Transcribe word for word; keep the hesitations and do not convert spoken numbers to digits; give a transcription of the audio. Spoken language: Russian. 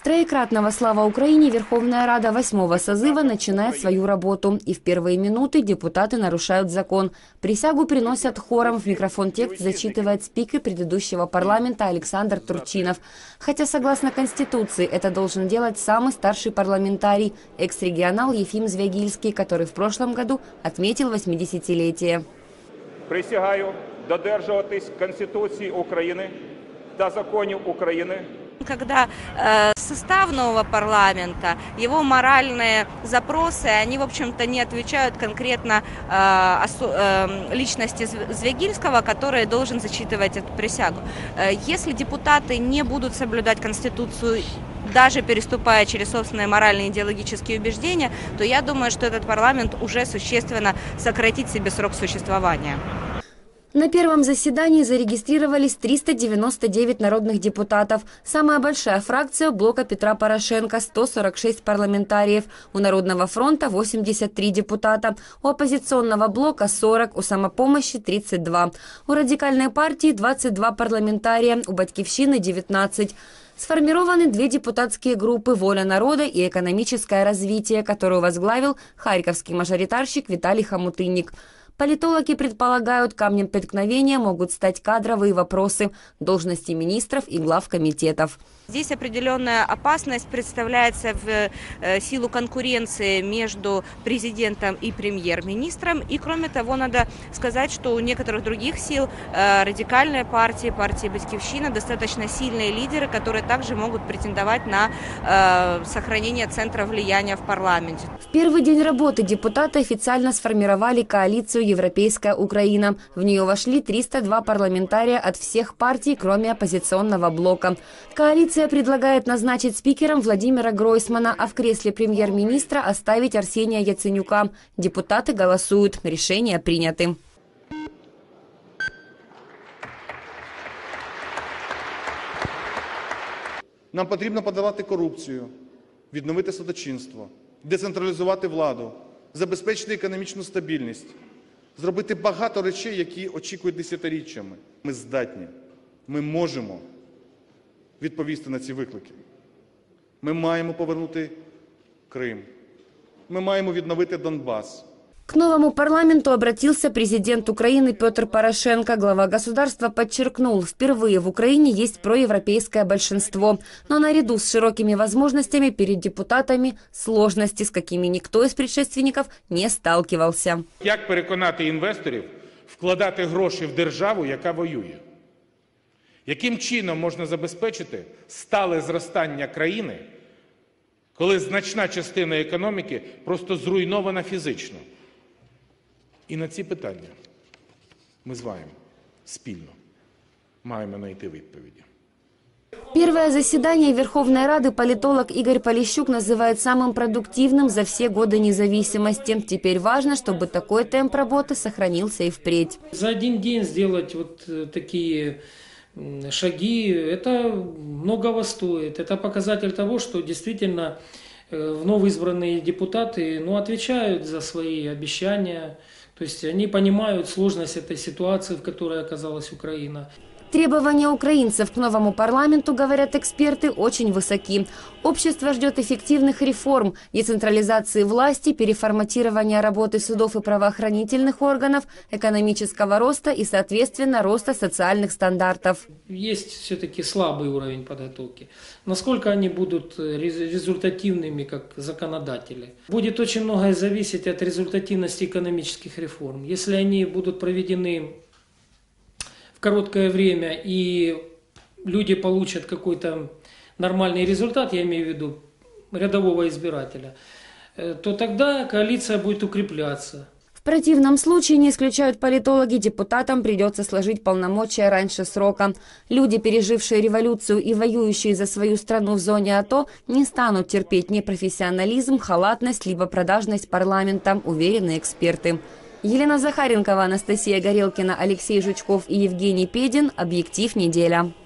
Троекратного «Слава Украине» Верховная Рада восьмого созыва начинает свою работу. И в первые минуты депутаты нарушают закон. Присягу приносят хором. В микрофон текст зачитывает спикер предыдущего парламента Александр Турчинов. Хотя, согласно Конституции, это должен делать самый старший парламентарий, экс-регионал Ефим Звягильский, который в прошлом году отметил восьмидесятилетие. Присягаю додержуватись Конституции Украины та законов Украины. Когда э, состав нового парламента, его моральные запросы, они, в общем-то, не отвечают конкретно э, осо, э, личности Звягильского, который должен зачитывать эту присягу. Э, если депутаты не будут соблюдать Конституцию, даже переступая через собственные моральные и идеологические убеждения, то я думаю, что этот парламент уже существенно сократит себе срок существования. На первом заседании зарегистрировались триста девяносто девять народных депутатов. Самая большая фракция – блока Петра Порошенко – сто сорок шесть парламентариев. У Народного фронта – восемьдесят три депутата. У оппозиционного блока – сорок, у самопомощи – тридцать два. У радикальной партии – двадцать два парламентария, у Батькивщины – девятнадцать. Сформированы две депутатские группы «Воля народа» и «Экономическое развитие», которую возглавил харьковский мажоритарщик Виталий Хомутынник. Политологи предполагают, камнем преткновения могут стать кадровые вопросы, должности министров и глав комитетов. Здесь определенная опасность представляется в э, силу конкуренции между президентом и премьер-министром. И кроме того, надо сказать, что у некоторых других сил, э, радикальной партии, партии Батькивщина, достаточно сильные лидеры, которые также могут претендовать на э, сохранение центра влияния в парламенте. В первый день работы депутаты официально сформировали коалицию «Европейская Украина». В нее вошли триста два парламентария от всех партий, кроме оппозиционного блока. Коалиция предлагает назначить спикером Владимира Гройсмана, а в кресле премьер-министра оставить Арсения Яценюка. Депутаты голосуют. Решения приняты. Нам потрібно подолати корупцію, відновити судочинство, децентралізувати владу, забезпечити економічну стабільність, зробити багато речей, які очікують десятиріччями. Ми здатні, ми можемо відповісти на ці виклики. Ми маємо повернути Крим. Мы маем відновити Донбасс. К новому парламенту обратился президент Украины Петр Порошенко. Глава государства подчеркнул, впервые в Украине есть проевропейское большинство. Но наряду с широкими возможностями перед депутатами сложности, с какими никто из предшественников не сталкивался. Як переконати інвесторів вкладати гроші в державу, яка воює? Яким чином можна забезпечити стале зростання країни, коли значна частина економіки просто зруйнована фізично? І на ці питання ми з вами спільно маємо знайти відповіді. Первое заседание Верховной Рады политолог Игорь Полищук называет самым продуктивным за все годы независимости. Теперь важно, чтобы такой темп работы сохранился и впредь. За один день сделать вот такие шаги, это многого стоит. Это показатель того, что действительно новоизбранные депутаты ну, отвечают за свои обещания. То есть они понимают сложность этой ситуации, в которой оказалась Украина. Требования украинцев к новому парламенту, говорят эксперты, очень высоки. Общество ждет эффективных реформ, децентрализации власти, переформатирования работы судов и правоохранительных органов, экономического роста и, соответственно, роста социальных стандартов. Есть все-таки слабый уровень подготовки. Насколько они будут результативными как законодатели? Будет очень многое зависеть от результативности экономических реформ. Если они будут проведены в короткое время и люди получат какой-то нормальный результат, я имею в виду рядового избирателя, то тогда коалиция будет укрепляться. В противном случае, не исключают политологи, депутатам придется сложить полномочия раньше срока. Люди, пережившие революцию и воюющие за свою страну в зоне АТО, не станут терпеть непрофессионализм, халатность либо продажность парламента, уверены эксперты. Елена Захаренкова, Анастасия Горелкина, Алексей Жучков и Евгений Педин. Объектив. Неделя.